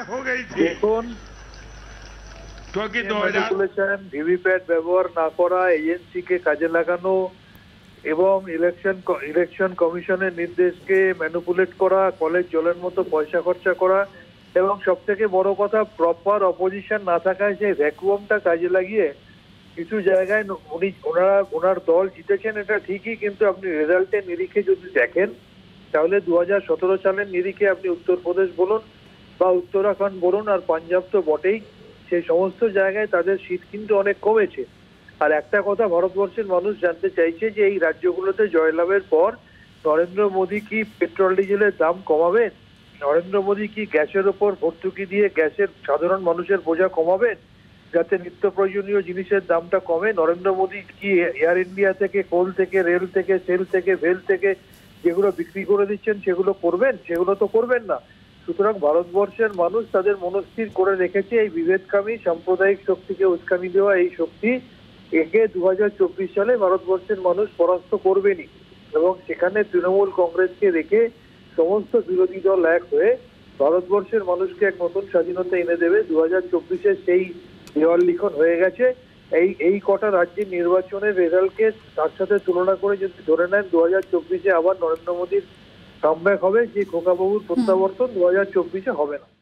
हो गई थी। দেখুন क्योंकि ম্যানিপুলেশন, ভিভিপ্যাট ব্যবহার না করা, এজেন্সি কে কাজে লাগানো এবং ইলেকশন কমিশনের নির্দেশকে ম্যানিপুলেট করা, কলেজ জলের মতো পয়সা খরচা করা এবং সবথেকে বড় কথা প্রপার অপোজিশন না থাকায় সেই ভ্যাকুয়ামটা কাজে লাগিয়ে কিছু জায়গায় ওনার দল জিতেছেন এটা ঠিকই, কিন্তু আপনি রেজাল্টের নিরিখে যদি দেখেন তাহলে 2017 সালের নিরিখে আপনি উত্তরপ্রদেশ বলুন বা উত্তরাখণ্ড বলুন আর পাঞ্জাব তো বটেই, সেই সমস্ত জায়গায় তাদের সিট কিন্তু অনেক কমেছে। আর একটা কথা ভারতবর্ষের মানুষ জানতে চাইছে যে এই রাজ্যগুলোতে জয়লাভের পর নরেন্দ্র মোদী কি পেট্রোল ডিজেলের দাম কমাবেন? নরেন্দ্র মোদী কি গ্যাসের ওপর ভর্তুকি দিয়ে গ্যাসের সাধারণ মানুষের বোঝা কমাবেন যাতে নিত্য প্রয়োজনীয় জিনিসের দামটা কমে? নরেন্দ্র মোদী কি এয়ার ইন্ডিয়া থেকে, কোল থেকে, রেল থেকে, সেল থেকে, ভেল থেকে যেগুলো বিক্রি করে দিচ্ছেন সেগুলো করবেন? সেগুলো তো করবেন না। সুতরাং ভারতবর্ষের মানুষ তাদের মনস্থির করে রেখেছে এই বিভেদকামী সাম্প্রদায়িক শক্তিকে উস্কানি দেওয়া এই শক্তি একে 2024 সালে ভারতবর্ষের মানুষ পরাস্ত করবেনি এবং সেখানে তৃণমূল কংগ্রেসকে রেখে সমস্ত বিরোধী দল এক হয়ে ভারতবর্ষের মানুষকে এক নতুন স্বাধীনতা এনে দেবে। 2024-এ সেই দেওয়াল লিখন হয়ে গেছে। এই কটা রাজ্যের নির্বাচনের রেজাল্টকে তার সাথে তুলনা করে যদি ধরে নেন 2024-এ আবার নরেন্দ্র মোদীর কামব্যাক হবে, যে খোকাবাবুর প্রত্যাবর্তন 2024-এ হবে না।